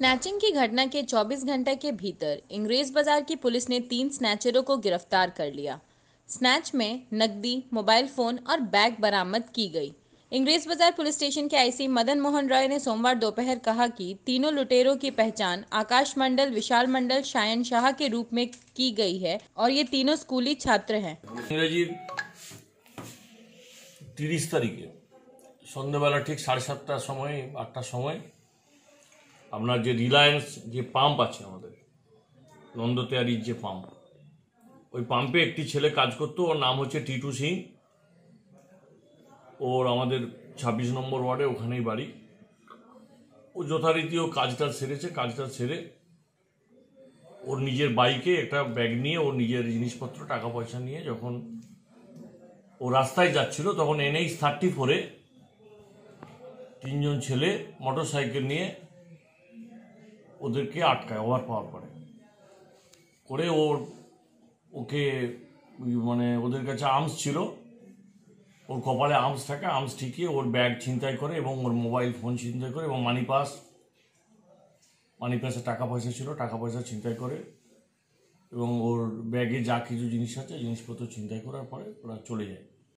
Snatching की घटना के 24 घंटे के भीतर इंग्रेज बाजार की पुलिस ने 3 स्नैचरों को गिरफ्तार कर लिया। स्नैच में नकदी, मोबाइल फोन और बैग बरामद की गई। इंग्रेज बाजार पुलिस स्टेशन के आईसी मदन मोहन रॉय ने सोमवार दोपहर कहा कि तीनों लुटेरों की पहचान आकाश मंडल, विशाल मंडल, शायन शाह के रूप में की गई है और ये तीनों स्कूली छात्र हैं। इंग्रेजी 30 তারিখে সন্ধ্যাবেলা ঠিক 7:30টার সময় 8টার সময় আপনার যে রিলায়েন্স যে পাম্প আছে আমাদের নন্দতেয়ারির যে পাম্প, ওই পাম্পে একটি ছেলে কাজ করতো। ওর নাম হচ্ছে টিটু সিং। ওর আমাদের 26 নম্বর ওয়ার্ডে ওখানেই বাড়ি। ও যথারীতি ও কাজটা সেরেছে। কাজটা সেরে ওর নিজের বাইকে একটা ব্যাগ নিয়ে ওর নিজের জিনিসপত্র টাকা পয়সা নিয়ে যখন ও রাস্তায় যাচ্ছিল তখন NH-34-এ 3জন ছেলে মোটর সাইকেল নিয়ে ওদেরকে আটকায় ওভারপাওয়ার করে ওকে মানে ওদের কাছে আর্মস ছিল। ওর কপালে আর্মস থাকে, আর্মস ঠিকিয়ে ওর ব্যাগ ছিনতাই করে এবং ওর মোবাইল ফোন ছিনতাই করে এবং মানিপাসে টাকা পয়সা ছিল, টাকা পয়সা ছিনতাই করে এবং ওর ব্যাগে যা কিছু জিনিস আছে জিনিসপত্র ছিনতাই করার পরে ওরা চলে যায়।